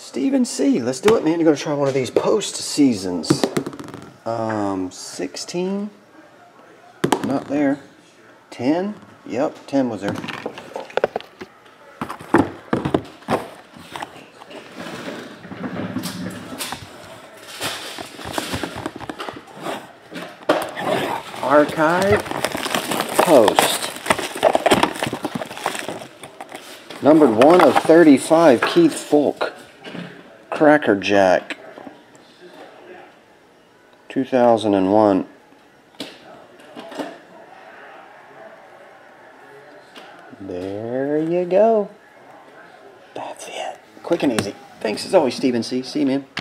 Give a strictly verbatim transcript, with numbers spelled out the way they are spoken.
Stephen C. Let's do it, man. You're going to try one of these post-seasons. Um, sixteen. Not there. ten. Yep, ten was there. Archive. Post. Numbered one of thirty-five, Keith Folk. Cracker Jack. two thousand one. There you go. That's it. Quick and easy. Thanks as always, Stephen C. See you, man.